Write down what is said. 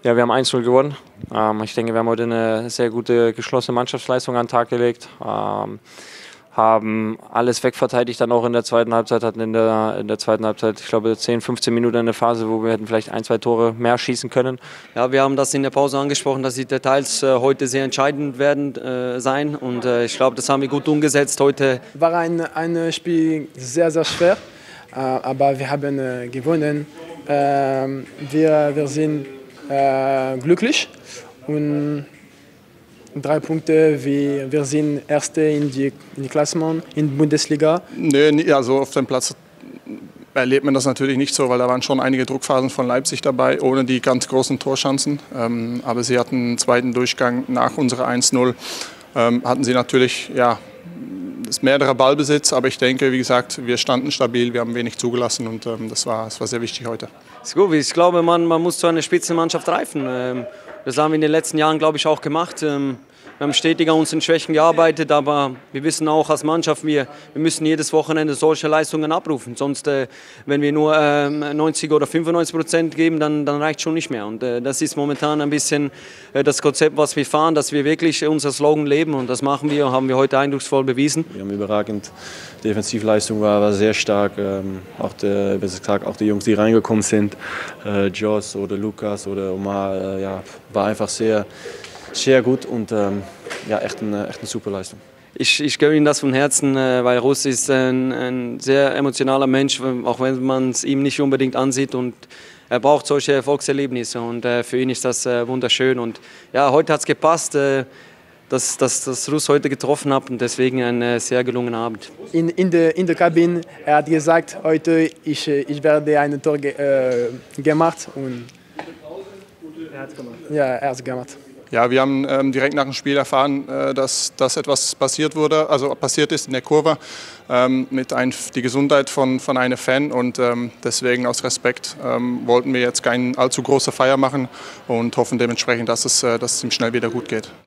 Ja, wir haben 1:0 gewonnen. Ich denke, wir haben heute eine sehr gute, geschlossene Mannschaftsleistung an den Tag gelegt. Haben alles wegverteidigt, dann auch in der zweiten Halbzeit, hatten in der zweiten Halbzeit, ich glaube, 10, 15 Minuten eine Phase, wo wir hätten vielleicht 1, 2 Tore mehr schießen können. Ja, wir haben das in der Pause angesprochen, dass die Details heute sehr entscheidend werden sein, und ich glaube, das haben wir gut umgesetzt heute. War ein Spiel sehr, sehr schwer, aber wir haben gewonnen. Wir sind glücklich und 3 Punkte, wir sind Erste in die Klassement in der Bundesliga. Nee, also auf dem Platz erlebt man das natürlich nicht so, weil da waren schon einige Druckphasen von Leipzig dabei, ohne die ganz großen Torchancen. Aber sie hatten einen zweiten Durchgang nach unserer 1:0, hatten sie natürlich mehrere Ballbesitz, aber ich denke, wie gesagt, wir standen stabil, wir haben wenig zugelassen und das war sehr wichtig heute. Ich glaube, man muss zu einer Spitzenmannschaft reifen. Das haben wir in den letzten Jahren, glaube ich, auch gemacht. Wir haben stetig an unseren Schwächen gearbeitet, aber wir wissen auch als Mannschaft, wir müssen jedes Wochenende solche Leistungen abrufen. Sonst, wenn wir nur 90 oder 95% geben, dann reicht es schon nicht mehr. Und das ist momentan ein bisschen das Konzept, was wir fahren, dass wir wirklich unser Slogan leben, und das machen wir, haben wir heute eindrucksvoll bewiesen. Wir haben überragend, Defensivleistung war sehr stark, auch die Jungs, die reingekommen sind, Joss oder Lukas oder Omar, war einfach sehr gut und echt eine super Leistung. Ich gönne ihm das von Herzen, weil Russ ist ein sehr emotionaler Mensch, auch wenn man es ihm nicht unbedingt ansieht, und er braucht solche Erfolgserlebnisse, und für ihn ist das wunderschön. Und ja, heute hat es gepasst, dass Russ heute getroffen hat, und deswegen ein sehr gelungener Abend. In der Kabine, er hat gesagt, heute ich werde ein Tor gemacht, und er hat es gemacht. Ja, er hat es gemacht. Ja, wir haben direkt nach dem Spiel erfahren, dass etwas passiert ist in der Kurve mit die Gesundheit von einem Fan, und deswegen aus Respekt wollten wir jetzt keine allzu große Feier machen und hoffen dementsprechend, dass es ihm schnell wieder gut geht.